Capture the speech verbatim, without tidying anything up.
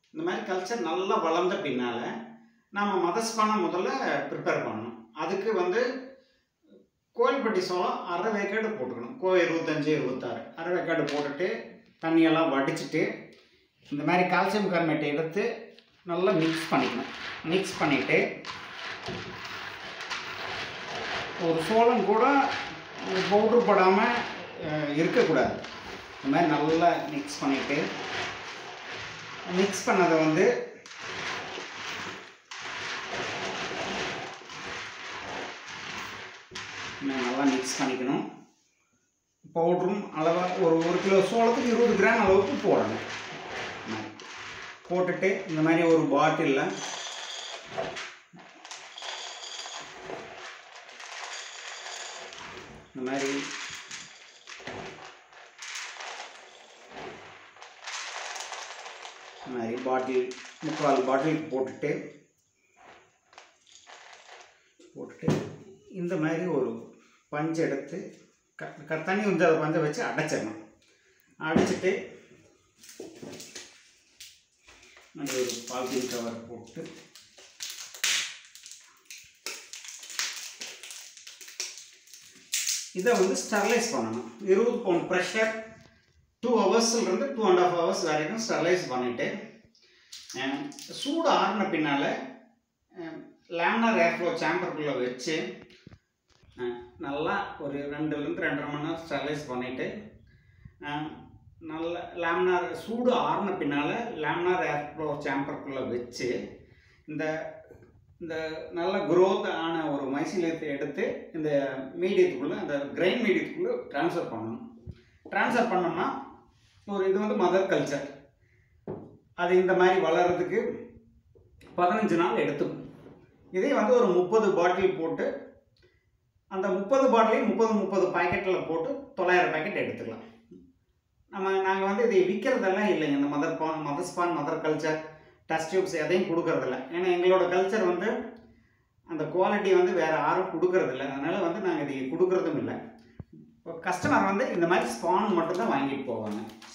இந்த மாதிரி கல்ச்சர் நல்லா வளர்ந்த பின்னால் நாம் மதஸ்பானை முதல்ல ப்ரிப்பேர் பண்ணணும். அதுக்கு வந்து கோயில்பட்டி சோளம் அரை வேக்காடு போட்டுக்கணும். கோ இருபத்தஞ்சி இருபத்தாறு அரை வேக்காடு போட்டுட்டு தண்ணியெல்லாம் வடிச்சிட்டு இந்த மாதிரி கால்சியம் கார்பனேட்டை எடுத்து நல்லா மிக்ஸ் பண்ணிக்கணும். மிக்ஸ் பண்ணிவிட்டு ஒரு சோளம் கூட பவுட்ரு போடாமல் இருக்கக்கூடாது. இந்த மாதிரி நல்லா மிக்ஸ் பண்ணிவிட்டு மிக்ஸ் பண்ணதை வந்து நல்லா மிக்ஸ் பண்ணிக்கணும். பவுட்ரும் அளவாக ஒரு ஒரு கிலோ சோளத்துக்கு இருபது கிராம் அளவுக்கு போடணும். போட்டுட்டு இந்த மாதிரி ஒரு பாட்டிலில் இந்த மாதிரி இந்த மாதிரி பாட்டில் முக்கால் பாட்டிலுக்கு போட்டுட்டு போட்டுட்டு இந்த மாதிரி ஒரு பஞ்சு எடுத்து க தண்ணி வந்து அதை பஞ்சை வச்சு அடைச்சிடணும். அடைச்சிட்டு அந்த ஒரு பாலித்தீன் கவர் போட்டு இதை வந்து ஸ்டெர்லைஸ் பண்ணணும். இருபது பவுண்ட் ப்ரெஷர் டூ ஹவர்ஸ்லேருந்து டூ அண்ட் ஆஃப் ஹவர்ஸ் வரைக்கும் ஸ்டெர்லைஸ் பண்ணிவிட்டு சூடு ஆறின பின்னால் லேமினார் ஏர்ஃப்ளோ சேம்பருக்குள்ளே வச்சு நல்லா ஒரு ரெண்டுலேருந்து ரெண்டரை மணி நேரம் ஸ்டெர்லைஸ் பண்ணிவிட்டு நல்ல லேமினார் சூடு ஆறின பின்னால் லேமினார் ஏர்ஃப்ளோ சேம்பருக்குள்ளே வச்சு இந்த இந்த நல்ல குரோத் ஆன ஒரு மைசீலியத்தை எடுத்து இந்த மீடியத்துக்குள்ளே அந்த கிரைன் மீடியத்துக்குள்ளே ட்ரான்ஸ்ஃபர் பண்ணணும். ட்ரான்ஸ்ஃபர் பண்ணோம்னா ஒரு இது வந்து மதர் கல்ச்சர். அது இந்த மாதிரி வளர்கிறதுக்கு பதினஞ்சு நாள் எடுத்துக்கும். இதே வந்து ஒரு முப்பது பாட்டில் போட்டு அந்த முப்பது பாட்டிலையும் முப்பது முப்பது பாக்கெட்டில் போட்டு தொள்ளாயிரம் பாக்கெட் எடுத்துக்கலாம். நம்ம நாங்கள் வந்து இதை விற்கிறதெல்லாம் இல்லைங்க. இந்த mother spawn mother spawn mother culture test tubes எதையும் கொடுக்கறதில்ல. ஏன்னா எங்களோட கல்ச்சர் வந்து அந்த குவாலிட்டி வந்து வேறு யாரும் கொடுக்கறதில்ல. அதனால் வந்து நாங்கள் இதை கொடுக்குறதும் இல்லை. இப்போ கஸ்டமர் வந்து இந்த மாதிரி ஸ்பான் மட்டும்தான் வாங்கிட்டு போவாங்க.